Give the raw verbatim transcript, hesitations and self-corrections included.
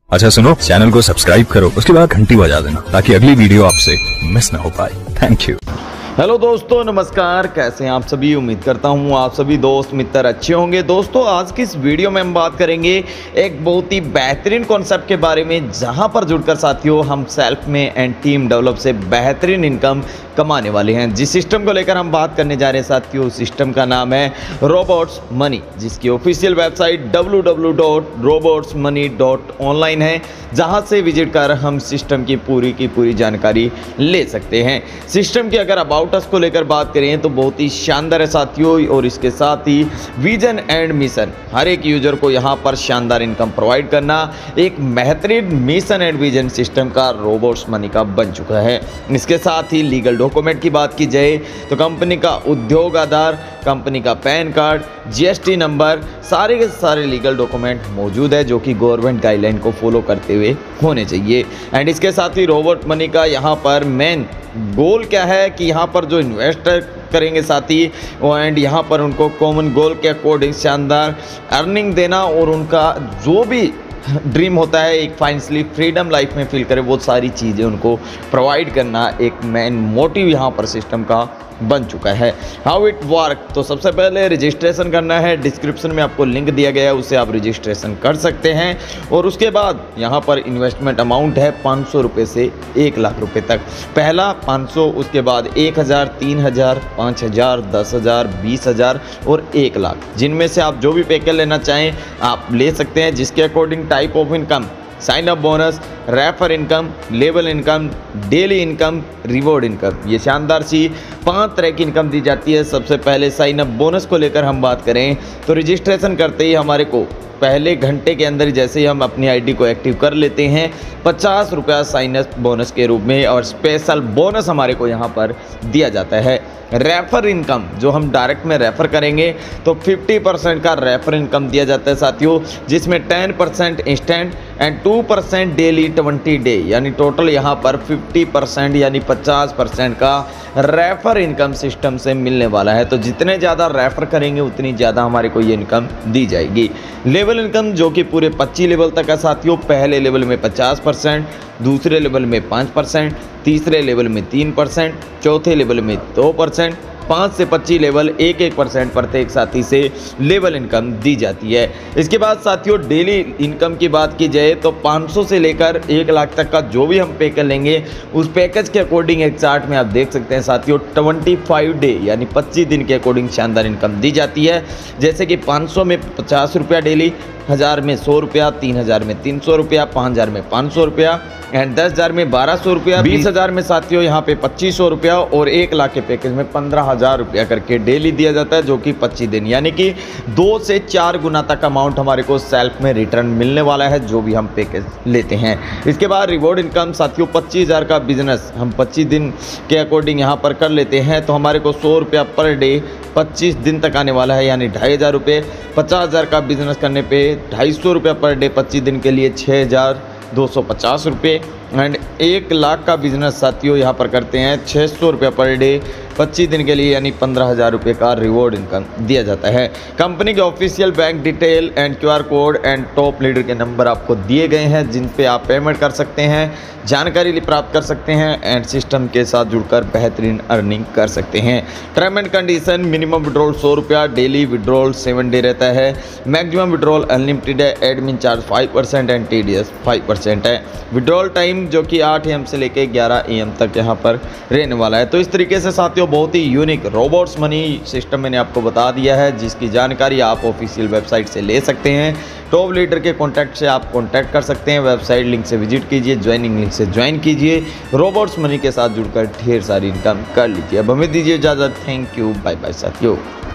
अच्छा सुनो, चैनल को सब्सक्राइब करो, उसके बाद घंटी बजा देना ताकि अगली वीडियो आपसे मिस ना हो पाए। Thank you. हेलो दोस्तों, नमस्कार। कैसे हैं आप सभी? उम्मीद करता हूं आप सभी दोस्त मित्र अच्छे होंगे। दोस्तों, आज की इस वीडियो में हम बात करेंगे एक बहुत ही बेहतरीन कॉन्सेप्ट के बारे में, जहां पर जुड़कर साथियों हम सेल्फ में एंड टीम डेवलप से बेहतरीन इनकम कमाने वाले हैं। जिस सिस्टम को लेकर हम बात करने जा रहे हैं साथियों, सिस्टम का नाम है रोबोट्स मनी, जिसकी official website W W W dot robots money dot online है, जहां से विजिट कर हम सिस्टम की पूरी की पूरी जानकारी ले सकते हैं। सिस्टम की अगर अबाउट अस को लेकर बात करें तो बहुत ही शानदार है साथियों, और इसके साथ ही विजन एंड मिशन, हर एक यूजर को यहां पर शानदार इनकम प्रोवाइड करना एक बेहतरीन मिशन एंड विजन सिस्टम का रोबोट्स मनी का बन चुका है। इसके साथ ही लीगल डॉक्यूमेंट की बात की जाए तो कंपनी का उद्योग आधार, कंपनी का पैन कार्ड, जीएसटी नंबर, सारे के सारे लीगल डॉक्यूमेंट मौजूद है जो कि गवर्नमेंट गाइडलाइन को फॉलो करते हुए होने चाहिए। एंड इसके साथ ही रोबोट मनी का यहाँ पर मेन गोल क्या है कि यहाँ पर जो इन्वेस्टर करेंगे साथी, एंड यहाँ पर उनको कॉमन गोल के अकॉर्डिंग शानदार अर्निंग देना, और उनका जो भी ड्रीम होता है एक फाइनेंशियली फ्रीडम लाइफ में फील करे, वो सारी चीज़ें उनको प्रोवाइड करना एक मेन मोटिव यहाँ पर सिस्टम का बन चुका है। हाउ इट वर्क, तो सबसे पहले रजिस्ट्रेशन करना है। डिस्क्रिप्शन में आपको लिंक दिया गया है, उससे आप रजिस्ट्रेशन कर सकते हैं। और उसके बाद यहाँ पर इन्वेस्टमेंट अमाउंट है पाँच सौ रुपये से एक लाख रुपए तक। पहला पाँच सौ, उसके बाद एक हज़ार, तीन हज़ार, पाँच हज़ार, दस हज़ार, बीस हज़ार और एक लाख, जिनमें से आप जो भी पैकेज लेना चाहें आप ले सकते हैं। जिसके according type of income, sign up bonus, refer income, level income, daily income, reward income, ये शानदार सी पांच तरह की इनकम दी जाती है। सबसे पहले साइन अप बोनस को लेकर हम बात करें तो रजिस्ट्रेशन करते ही हमारे को पहले घंटे के अंदर जैसे ही हम अपनी आईडी को एक्टिव कर लेते हैं, पचास रुपया साइन अप बोनस के रूप में और स्पेशल बोनस हमारे को यहाँ पर दिया जाता है। रेफर इनकम, जो हम डायरेक्ट में रेफर करेंगे तो पचास परसेंट का रेफर इनकम दिया जाता है साथियों, जिसमें दस परसेंट इंस्टेंट एंड दो परसेंट डेली ट्वेंटी डे, यानी टोटल यहाँ पर पचास परसेंट यानी पचास परसेंट का रेफर इनकम सिस्टम से मिलने वाला है। तो जितने ज़्यादा रेफर करेंगे उतनी ज़्यादा हमारे को ये इनकम दी जाएगी। लेवल इनकम जो कि पूरे पच्चीस लेवल तक है साथियों। पहले लेवल में पचास परसेंट, दूसरे लेवल में पाँच परसेंट, तीसरे लेवल में तीन परसेंट, चौथे लेवल में दो परसेंट, पाँच से पच्चीस लेवल एक एक परसेंट प्रत्येक साथी से लेवल इनकम दी जाती है। इसके बाद साथियों डेली इनकम की बात की जाए तो पाँच सौ से लेकर एक लाख तक का जो भी हम पैकेज लेंगे उस पैकेज के अकॉर्डिंग एक चार्ट में आप देख सकते हैं साथियों, पच्चीस डे यानी पच्चीस दिन के अकॉर्डिंग शानदार इनकम दी जाती है। जैसे कि पाँच सौ में पचास रुपया डेली, हज़ार में सौ रुपया, तीन हज़ार में तीन सौ रुपया, पाँच हज़ार में पाँच सौ रुपया, एंड दस हज़ार में बारह सौ रुपया, बीस हज़ार में साथियों यहाँ पे पच्चीस सौ रुपया, और एक लाख के पैकेज में पंद्रह हज़ार रुपया करके डेली दिया जाता है, जो कि पच्चीस दिन यानी कि दो से चार गुना तक अमाउंट हमारे को सेल्फ में रिटर्न मिलने वाला है जो भी हम पैकेज लेते हैं। इसके बाद रिवॉर्ड इनकम साथियों, पच्चीस हज़ार का बिजनेस हम पच्चीस दिन के अकॉर्डिंग यहाँ पर कर लेते हैं तो हमारे को सौ रुपया पर डे पच्चीस दिन तक आने वाला है, यानी ढाई हज़ार रुपये। पचास हज़ार का बिजनेस करने पे ढाई सौ रुपया पर डे पच्चीस दिन के लिए छः हज़ार दो सौ पचास रुपये। एंड एक लाख का बिजनेस साथियों यहाँ पर करते हैं छः सौ रुपया पर डे पच्चीस दिन के लिए, यानी पंद्रह हज़ार रुपये का रिवॉर्ड इनकम दिया जाता है। कंपनी के official bank detail and QR code and top leader के नंबर आपको दिए गए हैं, जिन पे आप पेमेंट कर सकते हैं, जानकारी प्राप्त कर सकते हैं एंड सिस्टम के साथ जुड़कर बेहतरीन अर्निंग कर सकते हैं। Term and condition, minimum withdrawal सौ रुपया, डेली विड्रॉल सेवन डे रहता है, मैक्सिमम विड्रॉल अनलिमिटेड है, admin charge five percent and T D S five percent है। विड्रॉल टाइम जो कि आठ ए एम से लेकर ग्यारह ए एम तक यहाँ पर रहने वाला है। तो इस तरीके से साथियों बहुत ही यूनिक रोबोट्स मनी सिस्टम मैंने आपको बता दिया है, जिसकी जानकारी आप ऑफिशियल वेबसाइट से ले सकते हैं। टॉप लीडर के कॉन्टैक्ट से आप कॉन्टैक्ट कर सकते हैं, वेबसाइट लिंक से विजिट कीजिए, ज्वाइनिंग लिंक से ज्वाइन कीजिए, रोबोट्स मनी के साथ जुड़कर ढेर सारी इनकम कर लीजिए। अब हमें दीजिए इजाज़त। थैंक यू, बाय बाय साथियों।